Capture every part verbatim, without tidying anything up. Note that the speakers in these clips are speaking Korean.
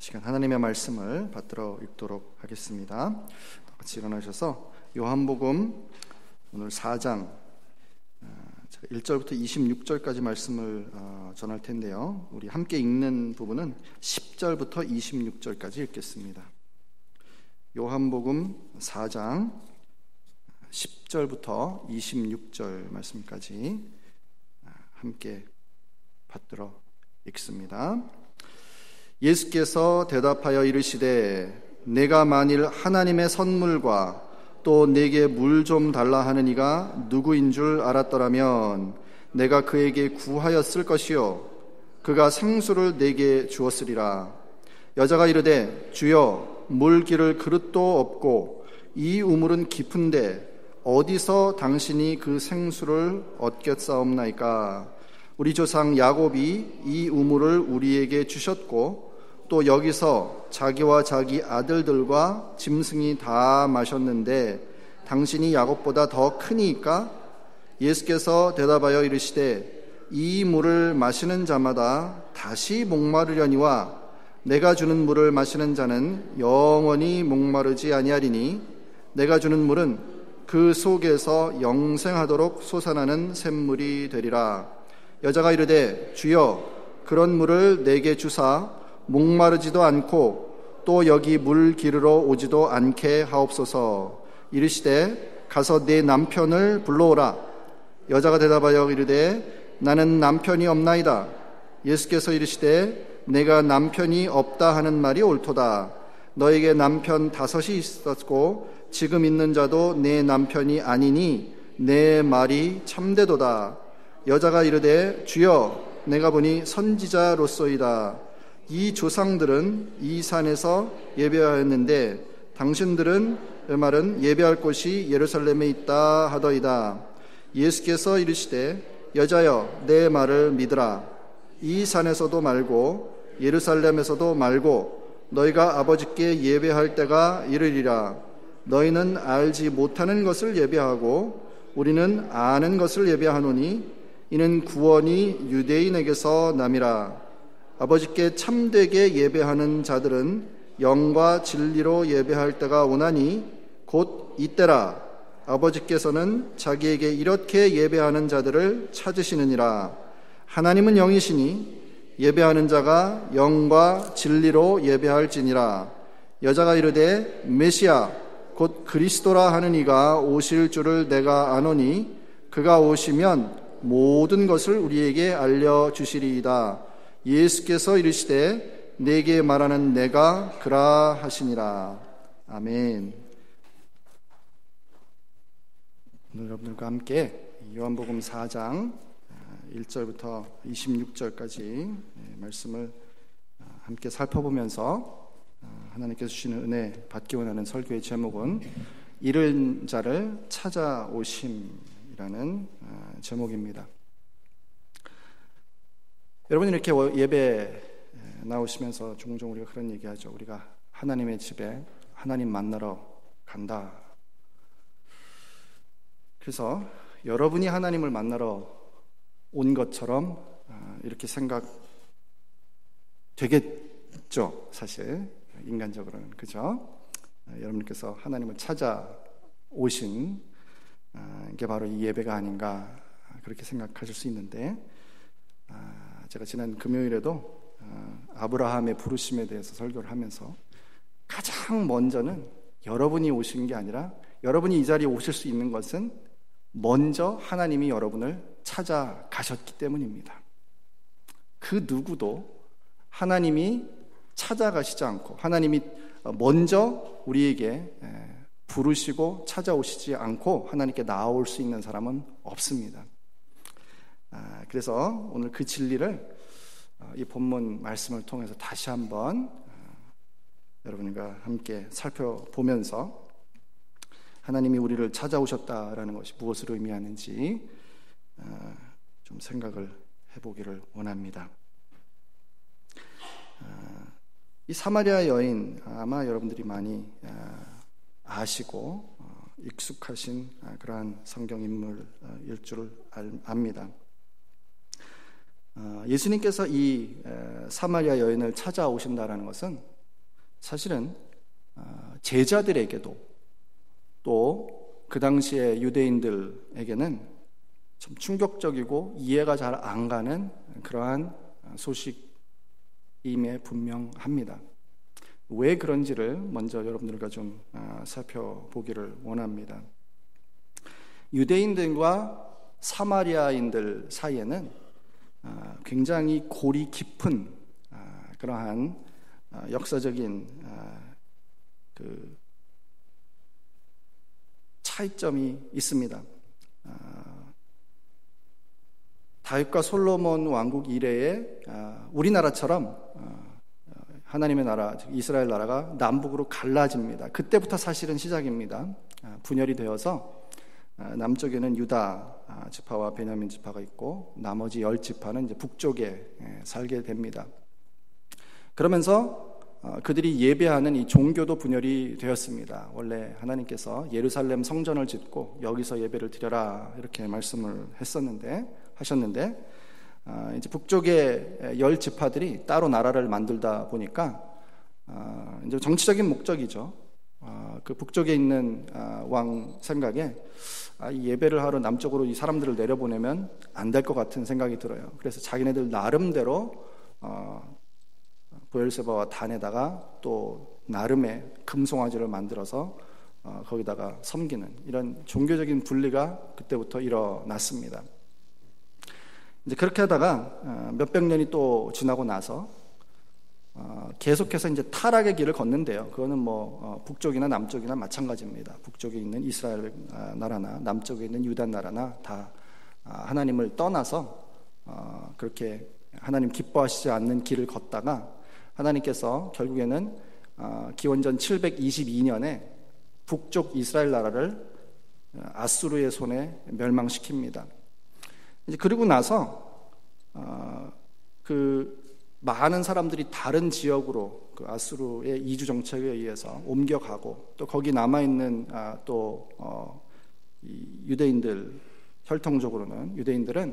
시간 하나님의 말씀을 받들어 읽도록 하겠습니다. 같이 일어나셔서 요한복음 오늘 사 장 일 절부터 이십육 절까지 말씀을 전할 텐데요, 우리 함께 읽는 부분은 십 절부터 이십육 절까지 읽겠습니다. 요한복음 사 장 십 절부터 이십육 절 말씀까지 함께 받들어 읽습니다. 예수께서 대답하여 이르시되 내가 만일 하나님의 선물과 또 내게 물 좀 달라 하는 이가 누구인 줄 알았더라면 내가 그에게 구하였을 것이요 그가 생수를 내게 주었으리라. 여자가 이르되 주여 물 기를 그릇도 없고 이 우물은 깊은데 어디서 당신이 그 생수를 얻겠사옵나이까. 우리 조상 야곱이 이 우물을 우리에게 주셨고 또 여기서 자기와 자기 아들들과 짐승이 다 마셨는데 당신이 야곱보다 더 크니까? 예수께서 대답하여 이르시되 이 물을 마시는 자마다 다시 목마르려니와 내가 주는 물을 마시는 자는 영원히 목마르지 아니하리니 내가 주는 물은 그 속에서 영생하도록 솟아나는 샘물이 되리라. 여자가 이르되 주여 그런 물을 내게 주사 목마르지도 않고 또 여기 물 기르러 오지도 않게 하옵소서. 이르시되 가서 네 남편을 불러오라. 여자가 대답하여 이르되 나는 남편이 없나이다. 예수께서 이르시되 내가 남편이 없다 하는 말이 옳도다. 너에게 남편 다섯이 있었고 지금 있는 자도 내 남편이 아니니 내 말이 참되도다. 여자가 이르되 주여 내가 보니 선지자로소이다. 이 조상들은 이 산에서 예배하였는데 당신들은 그 말은 예배할 곳이 예루살렘에 있다 하더이다. 예수께서 이르시되 여자여 내 말을 믿으라. 이 산에서도 말고 예루살렘에서도 말고 너희가 아버지께 예배할 때가 이르리라. 너희는 알지 못하는 것을 예배하고 우리는 아는 것을 예배하노니 이는 구원이 유대인에게서 남이라. 아버지께 참되게 예배하는 자들은 영과 진리로 예배할 때가 오나니 곧 이때라. 아버지께서는 자기에게 이렇게 예배하는 자들을 찾으시느니라. 하나님은 영이시니 예배하는 자가 영과 진리로 예배할지니라. 여자가 이르되 메시아 곧 그리스도라 하는 이가 오실 줄을 내가 아노니 그가 오시면 모든 것을 우리에게 알려주시리이다. 예수께서 이르시되 내게 말하는 내가 그라 하시니라. 아멘. 오늘 여러분들과 함께 요한복음 사 장 일 절부터 이십육 절까지 말씀을 함께 살펴보면서 하나님께서 주시는 은혜 받기 원하는 설교의 제목은 잃은 자를 찾아오심이라는 제목입니다. 여러분 이렇게 예배 나오시면서 종종 우리가 그런 얘기하죠. 우리가 하나님의 집에 하나님 만나러 간다. 그래서 여러분이 하나님을 만나러 온 것처럼 이렇게 생각 되겠죠. 사실 인간적으로는 그죠? 여러분께서 하나님을 찾아오신 게 바로 이 예배가 아닌가 그렇게 생각하실 수 있는데, 제가 지난 금요일에도 아브라함의 부르심에 대해서 설교를 하면서 가장 먼저는 여러분이 오신 게 아니라 여러분이 이 자리에 오실 수 있는 것은 먼저 하나님이 여러분을 찾아가셨기 때문입니다. 그 누구도 하나님이 찾아가시지 않고 하나님이 먼저 우리에게 부르시고 찾아오시지 않고 하나님께 나아올 수 있는 사람은 없습니다. 그래서 오늘 그 진리를 이 본문 말씀을 통해서 다시 한번 여러분과 함께 살펴보면서 하나님이 우리를 찾아오셨다라는 것이 무엇을 의미하는지 좀 생각을 해보기를 원합니다. 이 사마리아 여인, 아마 여러분들이 많이 아시고 익숙하신 그러한 성경 인물일 줄 압니다. 예수님께서 이 사마리아 여인을 찾아오신다라는 것은 사실은 제자들에게도 또 그 당시의 유대인들에게는 좀 충격적이고 이해가 잘 안 가는 그러한 소식임에 분명합니다. 왜 그런지를 먼저 여러분들과 좀 살펴보기를 원합니다. 유대인들과 사마리아인들 사이에는 굉장히 골이 깊은 그러한 역사적인 그 차이점이 있습니다. 다윗과 솔로몬 왕국 이래에 우리나라처럼 하나님의 나라, 이스라엘 나라가 남북으로 갈라집니다. 그때부터 사실은 시작입니다. 분열이 되어서 남쪽에는 유다 지파와 베냐민 지파가 있고 나머지 열 지파는 이제 북쪽에 살게 됩니다. 그러면서 그들이 예배하는 이 종교도 분열이 되었습니다. 원래 하나님께서 예루살렘 성전을 짓고 여기서 예배를 드려라 이렇게 말씀을 했었는데 하셨는데 이제 북쪽의 열 지파들이 따로 나라를 만들다 보니까 이제 정치적인 목적이죠. 그 북쪽에 있는 왕 생각에 이 예배를 하러 남쪽으로 이 사람들을 내려보내면 안 될 것 같은 생각이 들어요. 그래서 자기네들 나름대로 보엘세바와 단에다가 또 나름의 금송아지를 만들어서 거기다가 섬기는 이런 종교적인 분리가 그때부터 일어났습니다. 이제 그렇게 하다가 몇백 년이 또 지나고 나서 계속해서 이제 타락의 길을 걷는데요. 그거는 뭐 북쪽이나 남쪽이나 마찬가지입니다. 북쪽에 있는 이스라엘 나라나 남쪽에 있는 유다 나라나 다 하나님을 떠나서 그렇게 하나님 기뻐하시지 않는 길을 걷다가 하나님께서 결국에는 기원전 칠백이십이 년에 북쪽 이스라엘 나라를 아수르의 손에 멸망시킵니다. 이제 그리고 나서 그 많은 사람들이 다른 지역으로 그 아수르의 이주 정책에 의해서 옮겨가고 또 거기 남아 있는 또 유대인들 혈통적으로는 유대인들은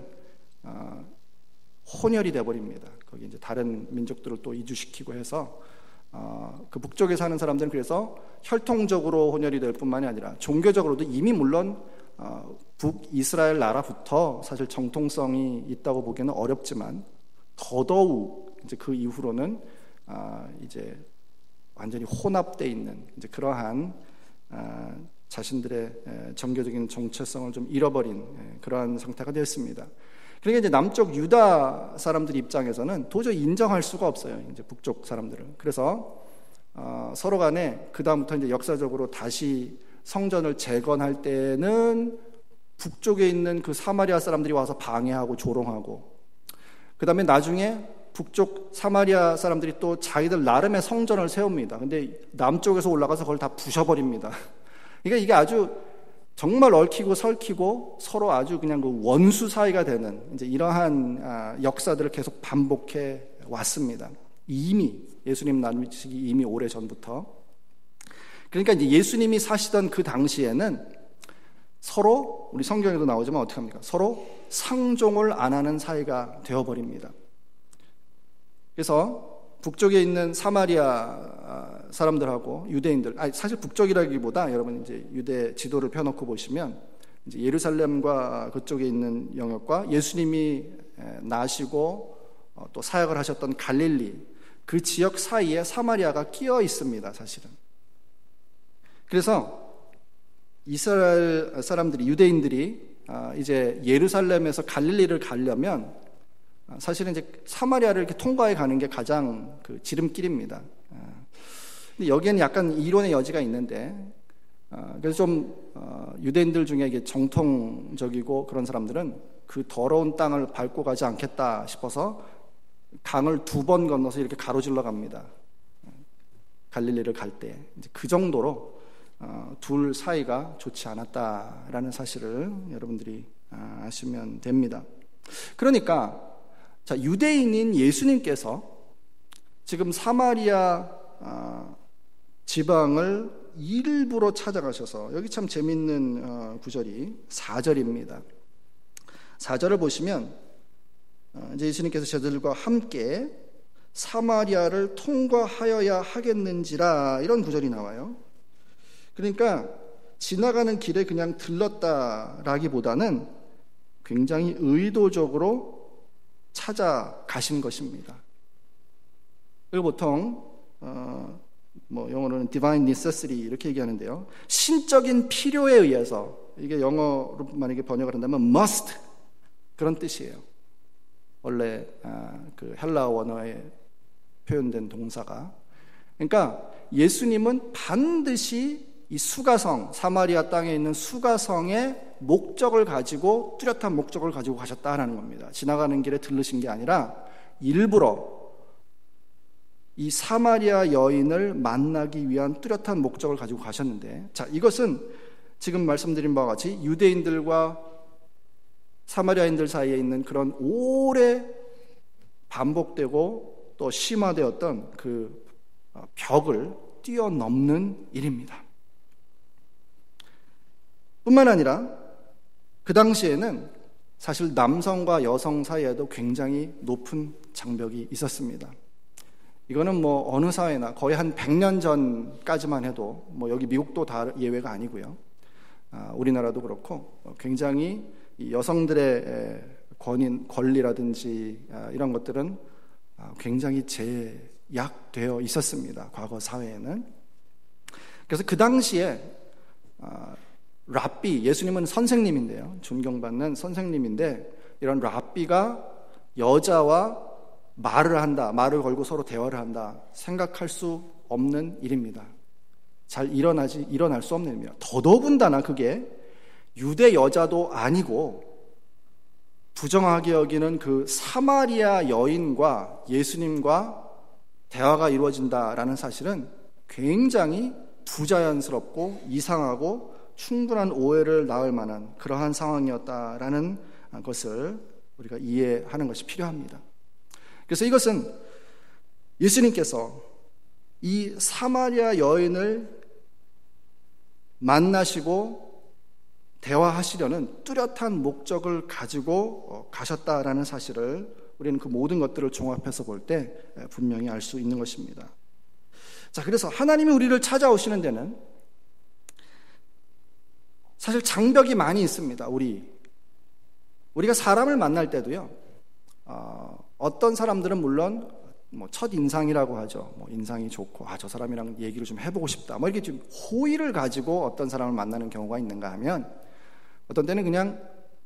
혼혈이 돼버립니다. 거기 이제 다른 민족들을 또 이주시키고 해서 어, 그 북쪽에 사는 사람들은 그래서 혈통적으로 혼혈이 될 뿐만이 아니라 종교적으로도 이미 물론 어, 북이스라엘 나라부터 사실 정통성이 있다고 보기에는 어렵지만 더더욱 이제 그 이후로는 어, 이제 완전히 혼합돼 있는 이제 그러한 어, 자신들의 정교적인 정체성을 좀 잃어버린 그러한 상태가 되었습니다. 그러니까 이제 남쪽 유다 사람들 입장에서는 도저히 인정할 수가 없어요. 이제 북쪽 사람들은. 그래서 어, 서로 간에 그 다음부터 이제 역사적으로 다시 성전을 재건할 때는 북쪽에 있는 그 사마리아 사람들이 와서 방해하고 조롱하고, 그 다음에 나중에 북쪽 사마리아 사람들이 또 자기들 나름의 성전을 세웁니다. 근데 남쪽에서 올라가서 그걸 다 부셔버립니다. 그러니까 이게 아주 정말 얽히고 설키고 서로 아주 그냥 그 원수 사이가 되는 이제 이러한 역사들을 계속 반복해 왔습니다. 이미 예수님 나누시기 이미 오래 전부터. 그러니까 이제 예수님이 사시던 그 당시에는 서로 우리 성경에도 나오지만 어떻게 합니까? 서로 상종을 안 하는 사이가 되어버립니다. 그래서 북쪽에 있는 사마리아 사람들하고 유대인들, 아니 사실 북쪽이라기보다 여러분 이제 유대 지도를 펴놓고 보시면 이제 예루살렘과 그쪽에 있는 영역과 예수님이 나시고 또 사역을 하셨던 갈릴리 그 지역 사이에 사마리아가 끼어 있습니다, 사실은. 그래서 이스라엘 사람들이 유대인들이 이제 예루살렘에서 갈릴리를 가려면 사실은 이제 사마리아를 이렇게 통과해 가는 게 가장 그 지름길입니다. 근데 여기에는 약간 이론의 여지가 있는데, 그래서 좀 유대인들 중에 이게 정통적이고 그런 사람들은 그 더러운 땅을 밟고 가지 않겠다 싶어서 강을 두 번 건너서 이렇게 가로질러 갑니다. 갈릴리를 갈 때. 이제 그 정도로 둘 사이가 좋지 않았다라는 사실을 여러분들이 아시면 됩니다. 그러니까 자, 유대인인 예수님께서 지금 사마리아 지방을 일부러 찾아가셔서, 여기 참 재밌는 구절이 사 절입니다. 사 절을 보시면 이제 예수님께서 저들과 함께 사마리아를 통과하여야 하겠는지라, 이런 구절이 나와요. 그러니까 지나가는 길에 그냥 들렀다라기보다는 굉장히 의도적으로 찾아가신 것입니다. 그리고 보통 어, 뭐 영어로는 divine necessity 이렇게 얘기하는데요. 신적인 필요에 의해서, 이게 영어로 만약에 번역을 한다면 must, 그런 뜻이에요. 원래 아, 그 헬라 원어에 표현된 동사가. 그러니까 예수님은 반드시 이 수가성, 사마리아 땅에 있는 수가성의 목적을 가지고, 뚜렷한 목적을 가지고 가셨다라는 겁니다. 지나가는 길에 들르신 게 아니라 일부러 이 사마리아 여인을 만나기 위한 뚜렷한 목적을 가지고 가셨는데, 자, 이것은 지금 말씀드린 바와 같이 유대인들과 사마리아인들 사이에 있는 그런 오래 반복되고 또 심화되었던 그 벽을 뛰어넘는 일입니다. 뿐만 아니라 그 당시에는 사실 남성과 여성 사이에도 굉장히 높은 장벽이 있었습니다. 이거는 뭐 어느 사회나 거의 한 백 년 전까지만 해도, 뭐 여기 미국도 다 예외가 아니고요. 아, 우리나라도 그렇고 굉장히 여성들의 권인, 권리라든지 아, 이런 것들은 아, 굉장히 제약되어 있었습니다. 과거 사회에는. 그래서 그 당시에 아, 랍비, 예수님은 선생님인데요. 존경받는 선생님인데, 이런 랍비가 여자와 말을 한다, 말을 걸고 서로 대화를 한다, 생각할 수 없는 일입니다. 잘 일어나지, 일어날 수 없는 일입니다. 더더군다나 그게 유대 여자도 아니고 부정하게 여기는 그 사마리아 여인과 예수님과 대화가 이루어진다라는 사실은 굉장히 부자연스럽고 이상하고 충분한 오해를 낳을 만한 그러한 상황이었다라는 것을 우리가 이해하는 것이 필요합니다. 그래서 이것은 예수님께서 이 사마리아 여인을 만나시고 대화하시려는 뚜렷한 목적을 가지고 가셨다라는 사실을 우리는 그 모든 것들을 종합해서 볼 때 분명히 알 수 있는 것입니다. 자, 그래서 하나님이 우리를 찾아오시는 데는 사실 장벽이 많이 있습니다. 우리 우리가 사람을 만날 때도요. 어, 어떤 사람들은 물론 뭐 첫 인상이라고 하죠. 뭐 인상이 좋고, 아, 저 사람이랑 얘기를 좀 해보고 싶다. 뭐 이렇게 좀 호의를 가지고 어떤 사람을 만나는 경우가 있는가 하면, 어떤 때는 그냥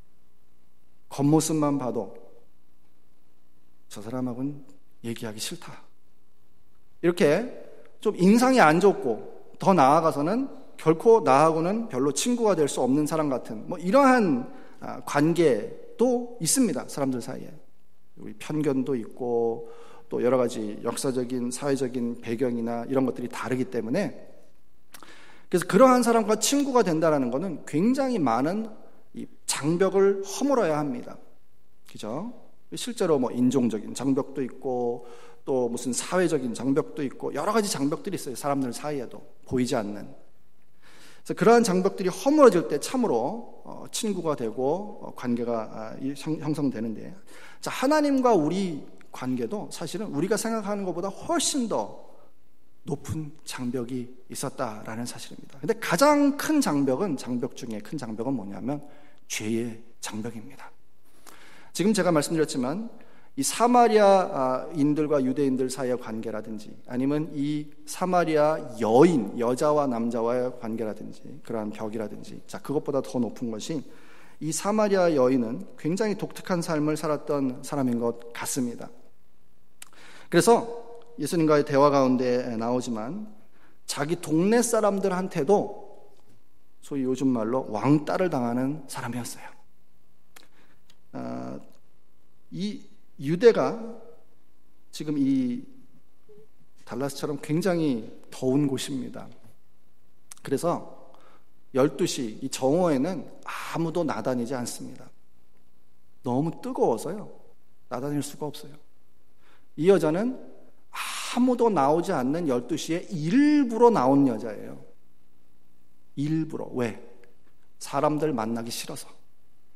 겉모습만 봐도 저 사람하고는 얘기하기 싫다. 이렇게 좀 인상이 안 좋고, 더 나아가서는 결코 나하고는 별로 친구가 될 수 없는 사람 같은, 뭐 이러한 관계도 있습니다. 사람들 사이에. 우리 편견도 있고 또 여러 가지 역사적인 사회적인 배경이나 이런 것들이 다르기 때문에, 그래서 그러한 사람과 친구가 된다는 것은 굉장히 많은 이 장벽을 허물어야 합니다. 그죠? 실제로 뭐 인종적인 장벽도 있고 또 무슨 사회적인 장벽도 있고 여러 가지 장벽들이 있어요. 사람들 사이에도 보이지 않는. 그래서 그러한 장벽들이 허물어질 때 참으로 어, 친구가 되고 어, 관계가 아, 형, 형성되는데, 자, 하나님과 우리 관계도 사실은 우리가 생각하는 것보다 훨씬 더 높은 장벽이 있었다라는 사실입니다. 근데 가장 큰 장벽은, 장벽 중에 큰 장벽은 뭐냐면 죄의 장벽입니다. 지금 제가 말씀드렸지만 이 사마리아인들과 유대인들 사이의 관계라든지, 아니면 이 사마리아 여인, 여자와 남자와의 관계라든지, 그러한 벽이라든지, 자, 그것보다 더 높은 것이 이 사마리아 여인은 굉장히 독특한 삶을 살았던 사람인 것 같습니다. 그래서 예수님과의 대화 가운데 나오지만 자기 동네 사람들한테도 소위 요즘 말로 왕따를 당하는 사람이었어요. 아, 이 유대가 지금 이 달라스처럼 굉장히 더운 곳입니다. 그래서 열두 시 이 정오에는 아무도 나다니지 않습니다. 너무 뜨거워서요. 나다닐 수가 없어요. 이 여자는 아무도 나오지 않는 열두 시에 일부러 나온 여자예요. 일부러. 왜? 사람들 만나기 싫어서.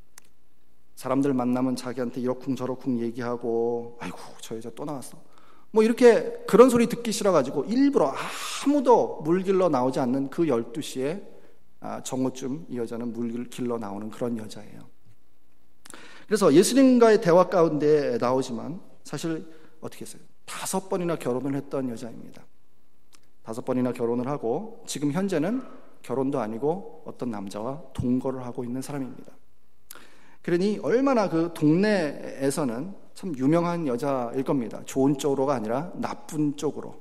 사람들 만나면 자기한테 이러쿵저러쿵 얘기하고, 아이고 저 여자 또 나왔어, 뭐 이렇게 그런 소리 듣기 싫어가지고 일부러 아무도 물길러 나오지 않는 그 열두 시에 정오쯤 이 여자는 물길러 나오는 그런 여자예요. 그래서 예수님과의 대화 가운데 나오지만 사실 어떻게 했어요? 다섯 번이나 결혼을 했던 여자입니다. 다섯 번이나 결혼을 하고 지금 현재는 결혼도 아니고 어떤 남자와 동거를 하고 있는 사람입니다. 그러니 얼마나 그 동네에서는 참 유명한 여자일 겁니다. 좋은 쪽으로가 아니라 나쁜 쪽으로.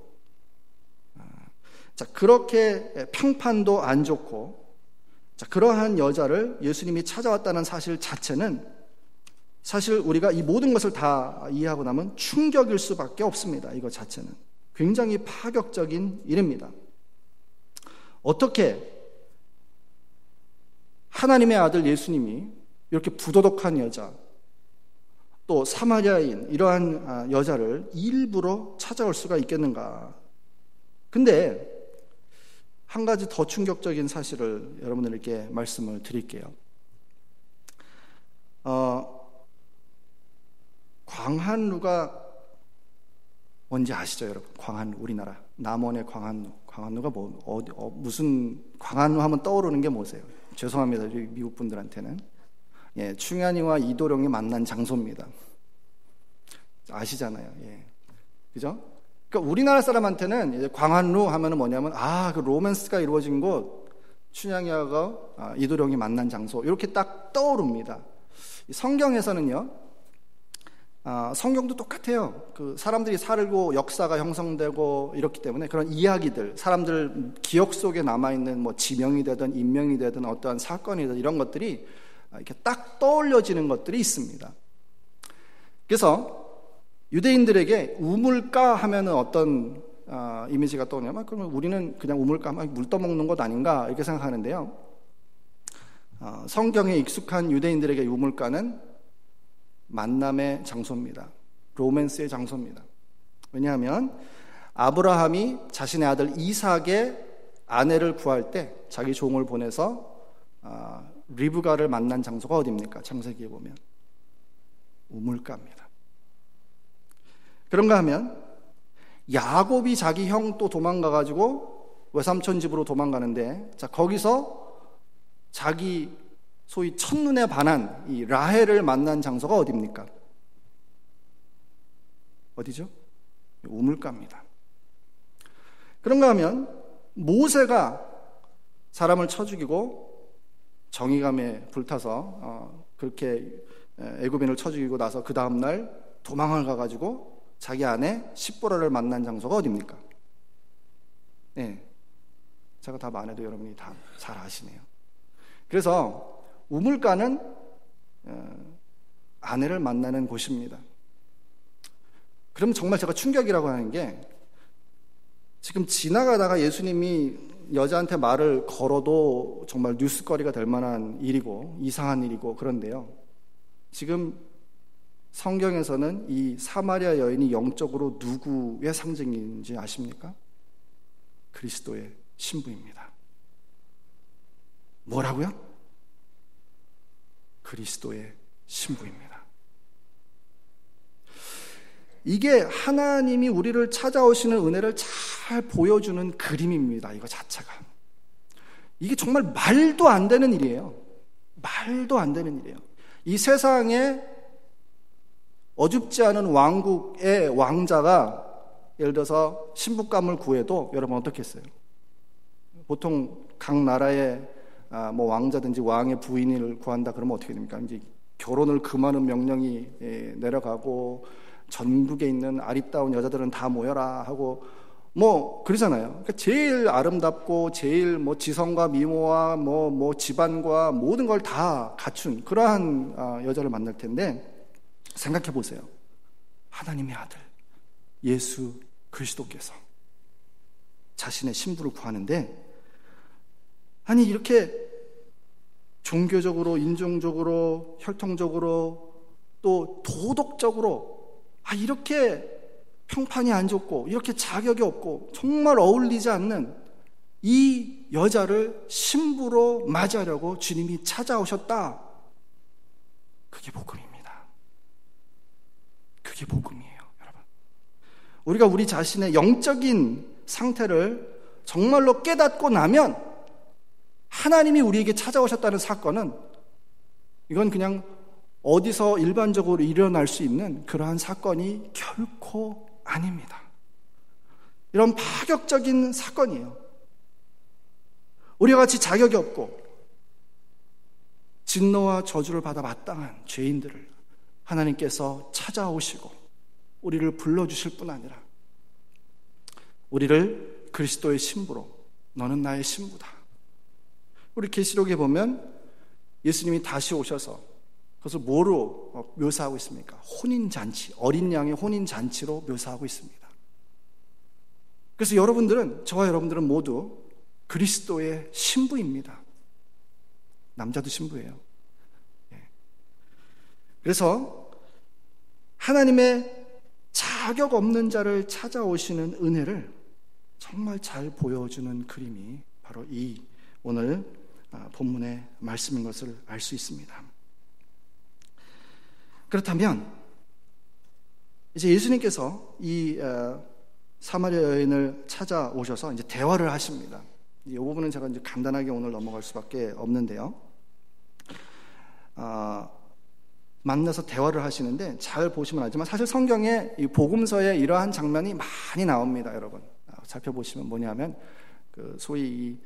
자, 그렇게 평판도 안 좋고, 자, 그러한 여자를 예수님이 찾아왔다는 사실 자체는 사실 우리가 이 모든 것을 다 이해하고 나면 충격일 수밖에 없습니다. 이거 자체는 굉장히 파격적인 일입니다. 어떻게 하나님의 아들 예수님이 이렇게 부도덕한 여자, 또 사마리아인 이러한 여자를 일부러 찾아올 수가 있겠는가? 근데 한 가지 더 충격적인 사실을 여러분들께 말씀을 드릴게요. 어, 광한루가 뭔지 아시죠, 여러분? 광한루, 우리나라 남원의 광한루. 광한루가 뭐 어디 어, 무슨 광한루 하면 떠오르는 게 뭐세요? 죄송합니다, 미국 분들한테는. 예, 충현이와 이도령이 만난 장소입니다. 아시잖아요, 예, 그죠? 그러니까 우리나라 사람한테는 이제 광한루 하면은 뭐냐면 아, 그 로맨스가 이루어진 곳, 춘향이와 아, 이도령이 만난 장소 이렇게 딱 떠오릅니다. 성경에서는요. 아, 성경도 똑같아요. 그 사람들이 살고 역사가 형성되고 이렇기 때문에 그런 이야기들, 사람들 기억 속에 남아있는 뭐 지명이 되든 인명이 되든 어떠한 사건이 되든 이런 것들이 이렇게 딱 떠올려지는 것들이 있습니다. 그래서 유대인들에게 우물가 하면은 어떤 어, 이미지가 떠오르냐면 그러면 우리는 그냥 우물가 하면 물 떠먹는 것 아닌가 이렇게 생각하는데요. 어, 성경에 익숙한 유대인들에게 우물가는 만남의 장소입니다. 로맨스의 장소입니다. 왜냐하면 아브라함이 자신의 아들 이삭의 아내를 구할 때 자기 종을 보내서 아, 리브가를 만난 장소가 어디입니까? 창세기에 보면 우물가입니다. 그런가 하면 야곱이 자기 형 또 도망가가지고 외삼촌 집으로 도망가는데 자 거기서 자기 소위 첫눈에 반한 이 라헬을 만난 장소가 어디입니까? 어디죠? 우물가입니다. 그런가 하면 모세가 사람을 쳐 죽이고 정의감에 불타서 어, 그렇게 애굽인을 쳐 죽이고 나서 그 다음날 도망을 가가지고 자기 아내 십보라를 만난 장소가 어디입니까? 네, 제가 답 안 해도 여러분이 다 잘 아시네요. 그래서 우물가는 아내를 만나는 곳입니다. 그럼 정말 제가 충격이라고 하는 게 지금 지나가다가 예수님이 여자한테 말을 걸어도 정말 뉴스거리가 될 만한 일이고 이상한 일이고 그런데요. 지금 성경에서는 이 사마리아 여인이 영적으로 누구의 상징인지 아십니까? 그리스도의 신부입니다. 뭐라고요? 그리스도의 신부입니다. 이게 하나님이 우리를 찾아오시는 은혜를 잘 보여주는 그림입니다. 이거 자체가. 이게 정말 말도 안 되는 일이에요. 말도 안 되는 일이에요. 이 세상에 어줍지 않은 왕국의 왕자가 예를 들어서 신부감을 구해도 여러분 어떻게 했어요? 보통 각 나라의 아, 뭐 왕자든지 왕의 부인을 구한다 그러면 어떻게 됩니까? 이제 결혼을 금하는 명령이 예, 내려가고 전국에 있는 아리따운 여자들은 다 모여라 하고 뭐 그러잖아요. 그러니까 제일 아름답고 제일 뭐 지성과 미모와 뭐, 뭐 집안과 모든 걸 다 갖춘 그러한 아, 여자를 만날 텐데 생각해 보세요. 하나님의 아들 예수 그리스도께서 자신의 신부를 구하는데 아니 이렇게 종교적으로 인종적으로 혈통적으로 또 도덕적으로 아 이렇게 평판이 안 좋고 이렇게 자격이 없고 정말 어울리지 않는 이 여자를 신부로 맞이하려고 주님이 찾아오셨다. 그게 복음입니다. 그게 복음이에요, 여러분. 우리가 우리 자신의 영적인 상태를 정말로 깨닫고 나면 하나님이 우리에게 찾아오셨다는 사건은 이건 그냥 어디서 일반적으로 일어날 수 있는 그러한 사건이 결코 아닙니다. 이런 파격적인 사건이에요. 우리와 같이 자격이 없고 진노와 저주를 받아 마땅한 죄인들을 하나님께서 찾아오시고 우리를 불러주실 뿐 아니라 우리를 그리스도의 신부로, 너는 나의 신부다. 우리 계시록에 보면 예수님이 다시 오셔서 그것을 뭐로 묘사하고 있습니까? 혼인잔치, 어린 양의 혼인잔치로 묘사하고 있습니다. 그래서 여러분들은, 저와 여러분들은 모두 그리스도의 신부입니다. 남자도 신부예요. 그래서 하나님의 자격 없는 자를 찾아오시는 은혜를 정말 잘 보여주는 그림이 바로 이 오늘 본문의 말씀인 것을 알 수 있습니다. 그렇다면 이제 예수님께서 이 사마리아 여인을 찾아오셔서 이제 대화를 하십니다. 이 부분은 제가 이제 간단하게 오늘 넘어갈 수밖에 없는데요. 아, 만나서 대화를 하시는데 잘 보시면 알지만 사실 성경에 이 복음서에 이러한 장면이 많이 나옵니다, 여러분. 살펴보시면 뭐냐면 그 소위 이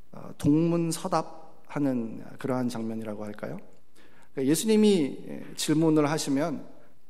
동문서답하는 그러한 장면이라고 할까요? 예수님이 질문을 하시면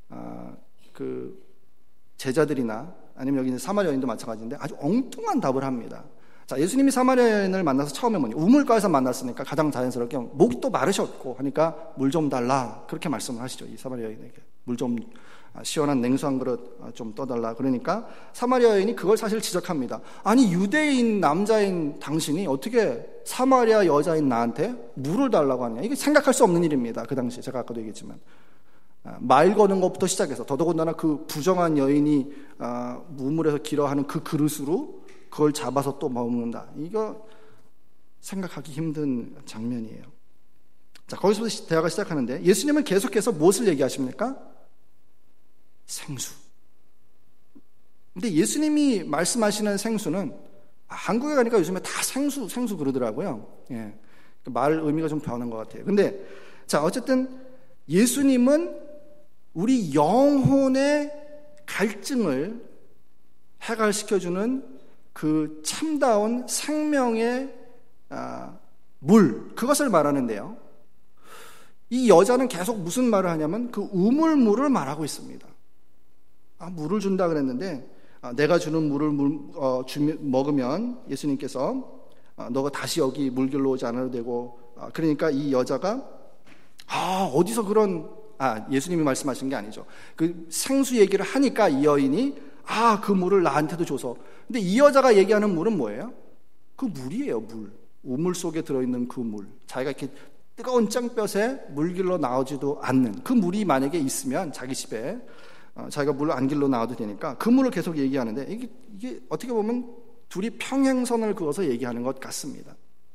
그 제자들이나 아니면 여기 사마리아 여인도 마찬가지인데 아주 엉뚱한 답을 합니다. 자, 예수님이 사마리아 여인을 만나서 처음에 뭐냐, 우물가에서 만났으니까 가장 자연스럽게 목이 또 마르셨고 하니까 물 좀 달라, 그렇게 말씀을 하시죠. 이 사마리아 여인에게 물 좀, 시원한 냉수 한 그릇 좀 떠달라. 그러니까 사마리아 여인이 그걸 사실 지적합니다. 아니, 유대인 남자인 당신이 어떻게 사마리아 여자인 나한테 물을 달라고 하느냐, 이게 생각할 수 없는 일입니다. 그 당시에 제가 아까도 얘기했지만 말 거는 것부터 시작해서, 더더군다나 그 부정한 여인이 우물에서 길어하는 그 그릇으로 그걸 잡아서 또 먹는다. 이거 생각하기 힘든 장면이에요. 자, 거기서부터 대화가 시작하는데 예수님은 계속해서 무엇을 얘기하십니까? 생수. 근데 예수님이 말씀하시는 생수는, 아, 한국에 가니까 요즘에 다 생수, 생수 그러더라고요. 예. 말 의미가 좀 변한 것 같아요. 근데 자, 어쨌든 예수님은 우리 영혼의 갈증을 해결시켜주는 그 참다운 생명의 아, 물, 그것을 말하는데요. 이 여자는 계속 무슨 말을 하냐면 그 우물물을 말하고 있습니다. 아, 물을 준다 그랬는데 아, 내가 주는 물을 물, 어, 주미, 먹으면 예수님께서 아, 너가 다시 여기 물길로 오지 않아도 되고, 아, 그러니까 이 여자가 아, 어디서 그런, 아, 예수님이 말씀하신 게 아니죠. 그 생수 얘기를 하니까 이 여인이 아, 그 물을 나한테도 줘서. 근데 이 여자가 얘기하는 물은 뭐예요? 그 물이에요, 물. 우물 속에 들어있는 그 물. 자기가 이렇게 뜨거운 짱볕에 물길로 나오지도 않는 그 물이 만약에 있으면 자기 집에 어, 자기가 물을 안 길러 나와도 되니까 그 물을 계속 얘기하는데 이게, 이게 어떻게 보면 둘이 평행선을 그어서 얘기하는 것 같습니다.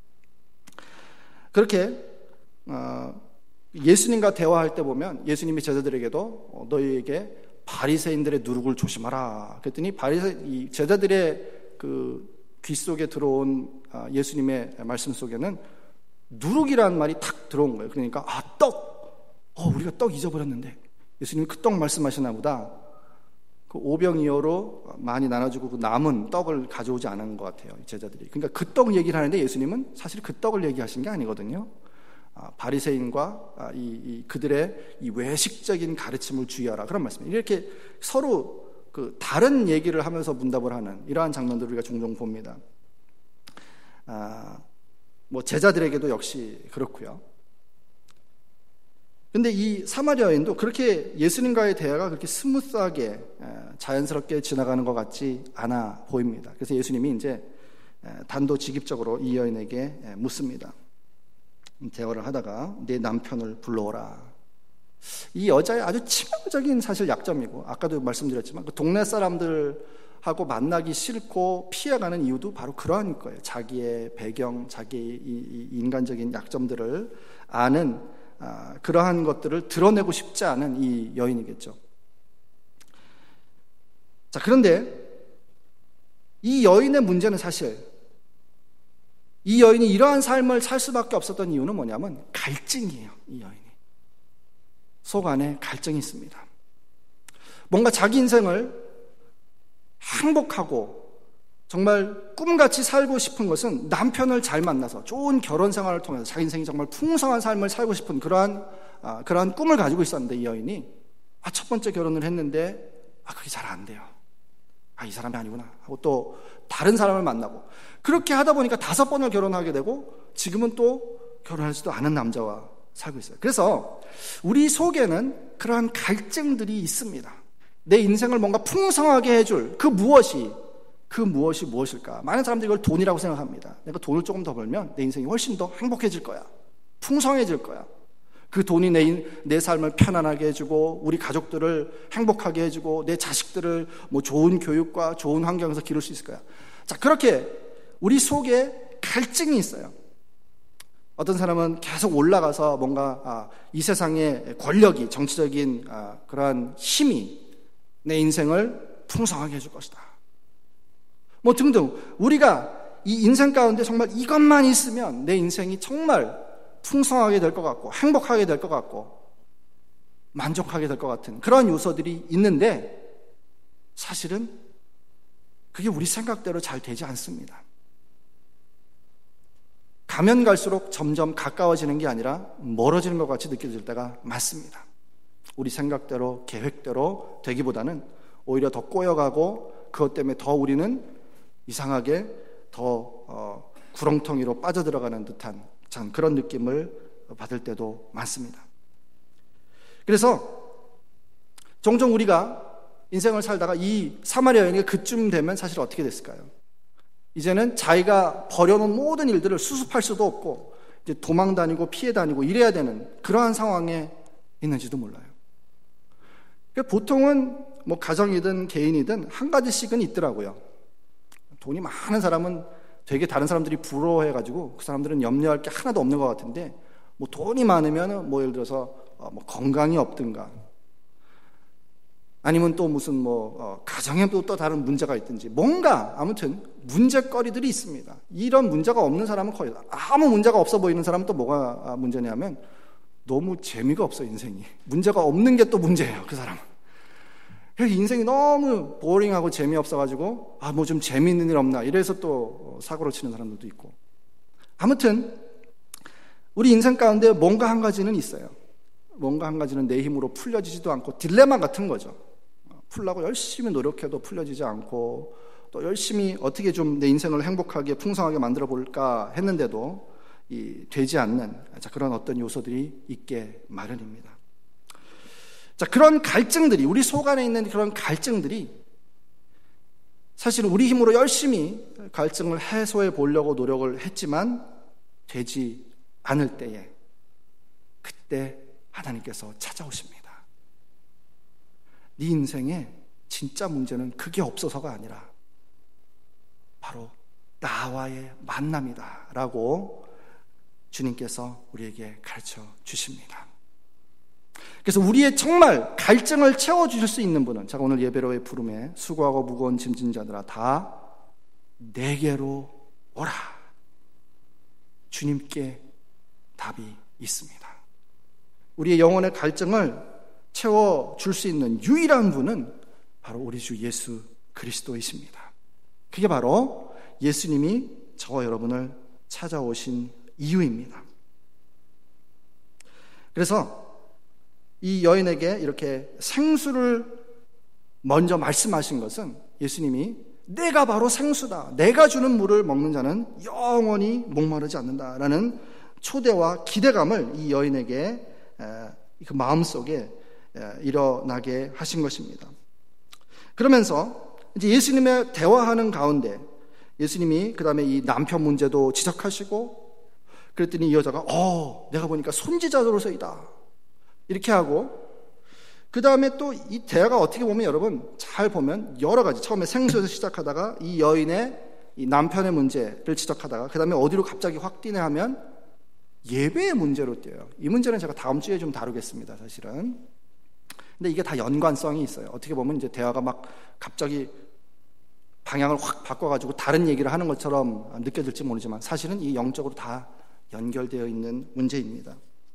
그렇게 어, 예수님과 대화할 때 보면 예수님이 제자들에게도 어, 너희에게 바리새인들의 누룩을 조심하라. 그랬더니 바리새 이 제자들의 그 귀 속에 들어온 예수님의 말씀 속에는 누룩이라는 말이 탁 들어온 거예요. 그러니까 아, 떡. 어, 우리가 떡 잊어버렸는데 예수님이 그 떡 말씀하시나 보다. 그 오병이어로 많이 나눠주고 그 남은 떡을 가져오지 않은 것 같아요, 제자들이. 그러니까 그 떡 얘기를 하는데 예수님은 사실 그 떡을 얘기하신 게 아니거든요. 아, 바리새인과 아, 이, 이 그들의 이 외식적인 가르침을 주의하라, 그런 말씀이에요. 이렇게 서로 그 다른 얘기를 하면서 문답을 하는 이러한 장면들을 우리가 종종 봅니다. 아, 뭐 제자들에게도 역시 그렇고요. 근데 이 사마리아 여인도 그렇게 예수님과의 대화가 그렇게 스무스하게 자연스럽게 지나가는 것 같지 않아 보입니다. 그래서 예수님이 이제 단도직입적으로 이 여인에게 묻습니다. 대화를 하다가 내 남편을 불러오라. 이 여자의 아주 치명적인 사실 약점이고, 아까도 말씀드렸지만 그 동네 사람들하고 만나기 싫고 피해가는 이유도 바로 그러한 거예요. 자기의 배경, 자기의 이 인간적인 약점들을 아는 아, 그러한 것들을 드러내고 싶지 않은 이 여인이겠죠. 자, 그런데 이 여인의 문제는 사실 이 여인이 이러한 삶을 살 수밖에 없었던 이유는 뭐냐면 갈증이에요. 이 여인이 속 안에 갈증이 있습니다. 뭔가 자기 인생을 행복하고 정말 꿈같이 살고 싶은 것은 남편을 잘 만나서 좋은 결혼 생활을 통해서 자기 인생이 정말 풍성한 삶을 살고 싶은 그러한 아, 그러한 꿈을 가지고 있었는데 이 여인이 아, 첫 번째 결혼을 했는데 아, 그게 잘 안 돼요. 아, 이 사람이 아니구나 하고 또 다른 사람을 만나고 그렇게 하다 보니까 다섯 번을 결혼하게 되고 지금은 또 결혼하지도 않은 남자와 살고 있어요. 그래서 우리 속에는 그러한 갈증들이 있습니다. 내 인생을 뭔가 풍성하게 해줄 그 무엇이 그 무엇이 무엇일까? 많은 사람들이 이걸 돈이라고 생각합니다. 내가 돈을 조금 더 벌면 내 인생이 훨씬 더 행복해질 거야. 풍성해질 거야. 그 돈이 내, 내 삶을 편안하게 해주고 우리 가족들을 행복하게 해주고 내 자식들을 뭐 좋은 교육과 좋은 환경에서 기를 수 있을 거야. 자, 그렇게 우리 속에 갈증이 있어요. 어떤 사람은 계속 올라가서 뭔가 아, 이 세상의 권력이 정치적인 아, 그러한 힘이 내 인생을 풍성하게 해줄 것이다. 뭐 등등 우리가 이 인생 가운데 정말 이것만 있으면 내 인생이 정말 풍성하게 될 것 같고 행복하게 될 것 같고 만족하게 될 것 같은 그런 요소들이 있는데 사실은 그게 우리 생각대로 잘 되지 않습니다. 가면 갈수록 점점 가까워지는 게 아니라 멀어지는 것 같이 느껴질 때가 많습니다. 우리 생각대로 계획대로 되기보다는 오히려 더 꼬여가고 그것 때문에 더 우리는 이상하게 더 어, 구렁텅이로 빠져들어가는 듯한 참 그런 느낌을 받을 때도 많습니다. 그래서 종종 우리가 인생을 살다가 이 사마리아 여인이 그쯤 되면 사실 어떻게 됐을까요? 이제는 자기가 벌여놓은 모든 일들을 수습할 수도 없고 이제 도망 다니고 피해 다니고 이래야 되는 그러한 상황에 있는지도 몰라요. 보통은 뭐 가정이든 개인이든 한 가지씩은 있더라고요. 돈이 많은 사람은 되게 다른 사람들이 부러워해가지고 그 사람들은 염려할 게 하나도 없는 것 같은데 뭐 돈이 많으면 뭐 예를 들어서 뭐 건강이 없든가 아니면 또 무슨 뭐 어 가정에 또, 또 다른 문제가 있든지 뭔가 아무튼 문제거리들이 있습니다. 이런 문제가 없는 사람은 거의 아무 문제가 없어 보이는 사람은 또 뭐가 문제냐면 너무 재미가 없어 인생이. 문제가 없는 게 또 문제예요 그 사람은. 인생이 너무 보링하고 재미없어가지고 아, 뭐 좀 재미있는 일 없나 이래서 또 사고를 치는 사람들도 있고 아무튼 우리 인생 가운데 뭔가 한 가지는 있어요. 뭔가 한 가지는 내 힘으로 풀려지지도 않고 딜레마 같은 거죠. 풀려고 열심히 노력해도 풀려지지 않고 또 열심히 어떻게 좀 내 인생을 행복하게 풍성하게 만들어 볼까 했는데도 이 되지 않는 자, 그런 어떤 요소들이 있게 마련입니다. 자, 그런 갈증들이 우리 속 안에 있는 그런 갈증들이 사실은 우리 힘으로 열심히 갈증을 해소해 보려고 노력을 했지만 되지 않을 때에 그때 하나님께서 찾아오십니다. 네 인생에 진짜 문제는 그게 없어서가 아니라 바로 나와의 만남이다 라고 주님께서 우리에게 가르쳐 주십니다. 그래서 우리의 정말 갈증을 채워주실 수 있는 분은 제가 오늘 예배로의 부름에 수고하고 무거운 짐진 자들아 다 내게로 오라. 주님께 답이 있습니다. 우리의 영혼의 갈증을 채워줄 수 있는 유일한 분은 바로 우리 주 예수 그리스도이십니다. 그게 바로 예수님이 저와 여러분을 찾아오신 이유입니다. 그래서 이 여인에게 이렇게 생수를 먼저 말씀하신 것은 예수님이 내가 바로 생수다. 내가 주는 물을 먹는 자는 영원히 목마르지 않는다라는 초대와 기대감을 이 여인에게 그 마음속에 일어나게 하신 것입니다. 그러면서 이제 예수님의 대화하는 가운데 예수님이 그 다음에 이 남편 문제도 지적하시고 그랬더니 이 여자가 어 내가 보니까 손지자로서이다 이렇게 하고 그 다음에 또 이 대화가 어떻게 보면 여러분 잘 보면 여러 가지 처음에 생수에서 시작하다가 이 여인의 이 남편의 문제를 지적하다가 그 다음에 어디로 갑자기 확 뛰네 하면 예배의 문제로 뛰어요. 이 문제는 제가 다음 주에 좀 다루겠습니다. 사실은 근데 이게 다 연관성이 있어요. 어떻게 보면 이제 대화가 막 갑자기 방향을 확 바꿔가지고 다른 얘기를 하는 것처럼 느껴질지 모르지만 사실은 이 영적으로 다 연결되어 있는 문제입니다.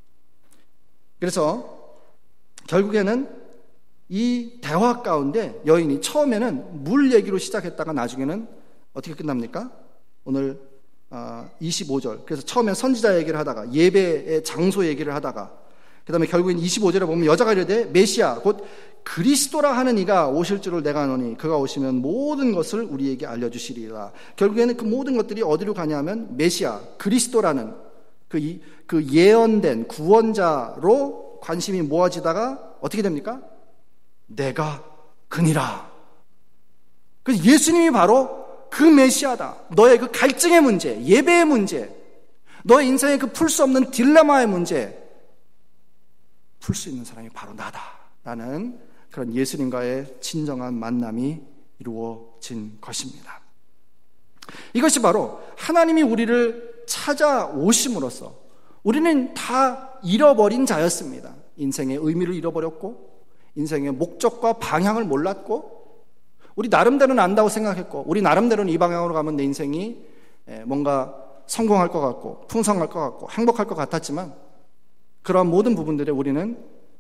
그래서 결국에는 이 대화 가운데 여인이 처음에는 물 얘기로 시작했다가 나중에는 어떻게 끝납니까? 오늘 이십오 절. 그래서 처음엔 선지자 얘기를 하다가 예배의 장소 얘기를 하다가 그 다음에 결국엔 이십오 절에 보면 여자가 이르되 메시아 곧 그리스도라 하는 이가 오실 줄을 내가 아노니 그가 오시면 모든 것을 우리에게 알려주시리라. 결국에는 그 모든 것들이 어디로 가냐면 메시아 그리스도라는 그, 이, 그 예언된 구원자로 관심이 모아지다가 어떻게 됩니까? 내가 그니라. 그래서 예수님이 바로 그 메시아다. 너의 그 갈증의 문제, 예배의 문제, 너의 인생의 그 풀 수 없는 딜레마의 문제 풀 수 있는 사람이 바로 나다 라는 그런 예수님과의 진정한 만남이 이루어진 것입니다. 이것이 바로 하나님이 우리를 찾아오심으로써 우리는 다 잃어버린 자였습니다. 인생의 의미를 잃어버렸고 인생의 목적과 방향을 몰랐고 우리 나름대로는 안다고 생각했고 우리 나름대로는 이 방향으로 가면 내 인생이 뭔가 성공할 것 같고 풍성할 것 같고 행복할 것 같았지만 그러한 모든 부분들에 우리는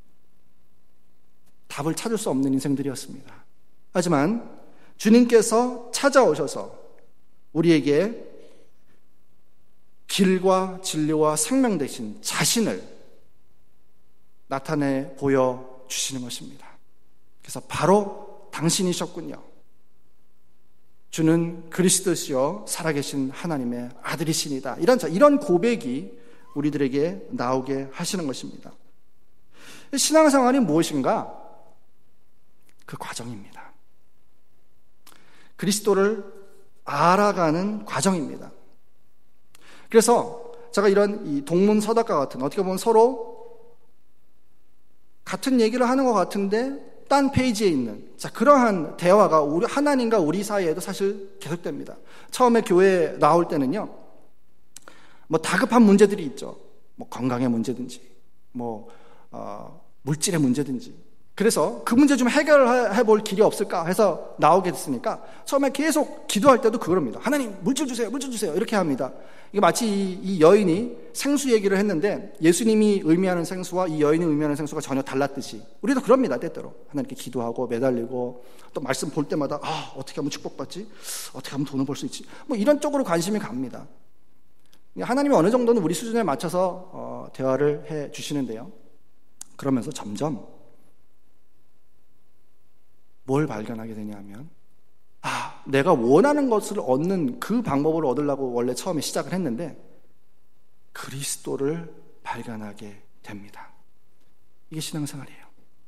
답을 찾을 수 없는 인생들이었습니다. 하지만 주님께서 찾아오셔서 우리에게 길과 진리와 생명 되신 자신을 나타내 보여주시는 것입니다. 그래서 바로 당신이셨군요. 주는 그리스도시요 살아계신 하나님의 아들이시니다. 이런, 이런 고백이 우리들에게 나오게 하시는 것입니다. 신앙생활이 무엇인가? 그 과정입니다. 그리스도를 알아가는 과정입니다. 그래서 제가 이런 이 동문서답과 같은 어떻게 보면 서로 같은 얘기를 하는 것 같은데 딴 페이지에 있는 자 그러한 대화가 우리 하나님과 우리 사이에도 사실 계속됩니다. 처음에 교회에 나올 때는요, 뭐 다급한 문제들이 있죠. 뭐 건강의 문제든지, 뭐 어, 물질의 문제든지. 그래서 그 문제 좀 해결해 볼 길이 없을까 해서 나오게 됐으니까 처음에 계속 기도할 때도 그럽니다. 하나님 물질 주세요, 물질 주세요 이렇게 합니다. 이게 마치 이, 이 여인이 생수 얘기를 했는데 예수님이 의미하는 생수와 이 여인이 의미하는 생수가 전혀 달랐듯이 우리도 그럽니다. 때때로 하나님께 기도하고 매달리고 또 말씀 볼 때마다 아 어떻게 하면 축복받지? 어떻게 하면 돈을 벌 수 있지? 뭐 이런 쪽으로 관심이 갑니다. 하나님이 어느 정도는 우리 수준에 맞춰서 어, 대화를 해 주시는데요. 그러면서 점점 뭘 발견하게 되냐면 아, 내가 원하는 것을 얻는 그 방법을 얻으려고 원래 처음에 시작을 했는데 그리스도를 발견하게 됩니다. 이게 신앙생활이에요.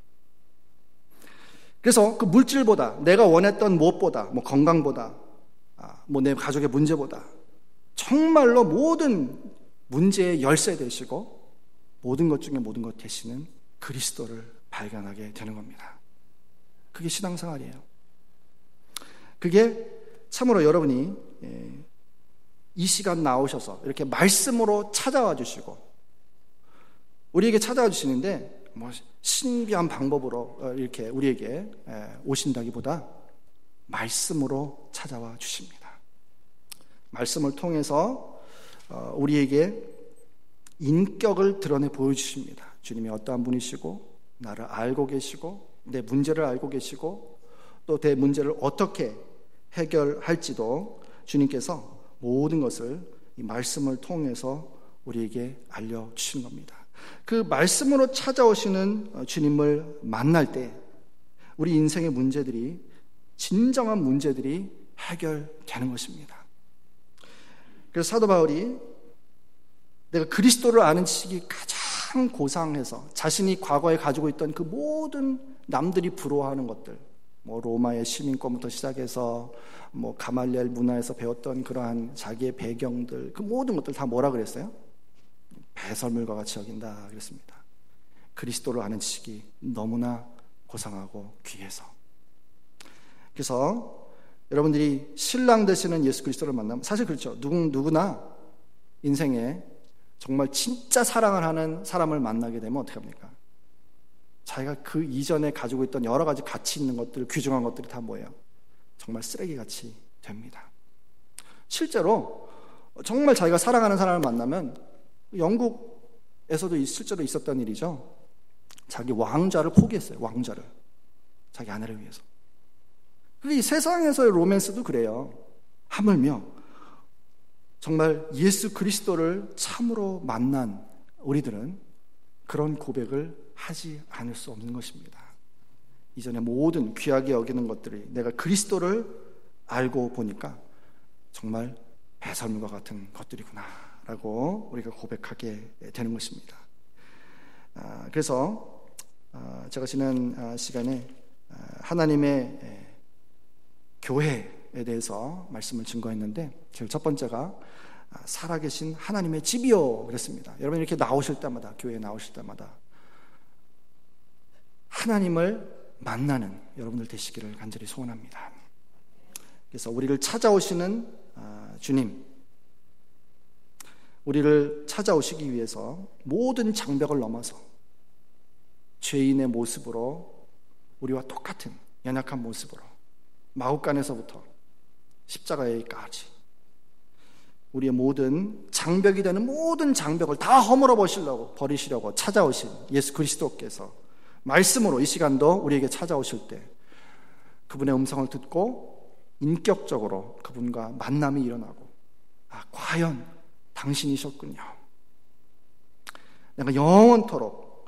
그래서 그 물질보다 내가 원했던 무엇보다 뭐 건강보다 아, 뭐 내 가족의 문제보다 정말로 모든 문제의 열쇠 되시고 모든 것 중에 모든 것 되시는 그리스도를 발견하게 되는 겁니다. 그게 신앙생활이에요. 그게 참으로 여러분이 이 시간 나오셔서 이렇게 말씀으로 찾아와 주시고 우리에게 찾아와 주시는데 뭐 신비한 방법으로 이렇게 우리에게 오신다기보다 말씀으로 찾아와 주십니다. 말씀을 통해서 우리에게 인격을 드러내 보여주십니다. 주님이 어떠한 분이시고 나를 알고 계시고 내 문제를 알고 계시고 또 내 문제를 어떻게 해결할지도 주님께서 모든 것을 이 말씀을 통해서 우리에게 알려주시는 겁니다. 그 말씀으로 찾아오시는 주님을 만날 때 우리 인생의 문제들이 진정한 문제들이 해결되는 것입니다. 그래서 사도 바울이 내가 그리스도를 아는 지식이 가장 고상해서 자신이 과거에 가지고 있던 그 모든 남들이 부러워하는 것들, 뭐 로마의 시민권부터 시작해서 뭐 가말리엘 문화에서 배웠던 그러한 자기의 배경들, 그 모든 것들 다 뭐라 그랬어요? 배설물과 같이 여긴다 그랬습니다. 그리스도를 아는 지식이 너무나 고상하고 귀해서. 그래서 여러분들이 신랑 되시는 예수 그리스도를 만나면 사실 그렇죠. 누구, 누구나 인생에 정말 진짜 사랑을 하는 사람을 만나게 되면 어떻게 합니까? 자기가 그 이전에 가지고 있던 여러 가지 가치 있는 것들, 귀중한 것들이 다 뭐예요? 정말 쓰레기같이 됩니다. 실제로 정말 자기가 사랑하는 사람을 만나면, 영국에서도 실제로 있었던 일이죠. 자기 왕좌를 포기했어요. 왕좌를. 자기 아내를 위해서. 이 세상에서의 로맨스도 그래요. 하물며 정말 예수 그리스도를 참으로 만난 우리들은 그런 고백을 하지 않을 수 없는 것입니다. 이전에 모든 귀하게 여기는 것들이 내가 그리스도를 알고 보니까 정말 배설물과 같은 것들이구나 라고 우리가 고백하게 되는 것입니다. 그래서 제가 지난 시간에 하나님의 교회에 대해서 말씀을 증거했는데, 제일 첫 번째가 살아계신 하나님의 집이요 그랬습니다. 여러분 이렇게 나오실 때마다, 교회에 나오실 때마다 하나님을 만나는 여러분들 되시기를 간절히 소원합니다. 그래서 우리를 찾아오시는 주님, 우리를 찾아오시기 위해서 모든 장벽을 넘어서 죄인의 모습으로, 우리와 똑같은 연약한 모습으로 마구간에서부터 십자가에까지 우리의 모든 장벽이 되는 모든 장벽을 다 허물어 버리시려고 버리시려고 찾아오신 예수 그리스도께서 말씀으로 이 시간도 우리에게 찾아오실 때 그분의 음성을 듣고 인격적으로 그분과 만남이 일어나고, 아, 과연 당신이셨군요. 내가 영원토록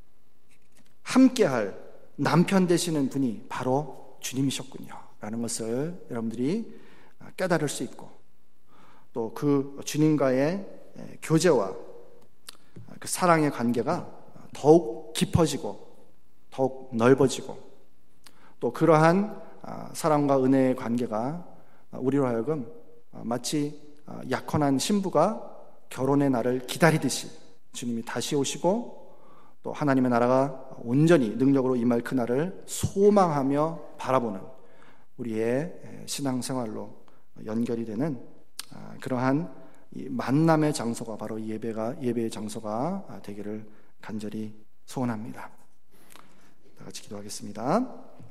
함께할 남편 되시는 분이 바로 주님이셨군요 라는 것을 여러분들이 깨달을 수 있고, 또 그 주님과의 교제와 그 사랑의 관계가 더욱 깊어지고 더욱 넓어지고, 또 그러한 사랑과 은혜의 관계가 우리로 하여금 마치 약혼한 신부가 결혼의 날을 기다리듯이 주님이 다시 오시고 또 하나님의 나라가 온전히 능력으로 임할 그날을 소망하며 바라보는 우리의 신앙생활로 연결이 되는 그러한 이 만남의 장소가 바로 예배가 예배의 장소가 되기를 간절히 소원합니다. 다 같이 기도하겠습니다.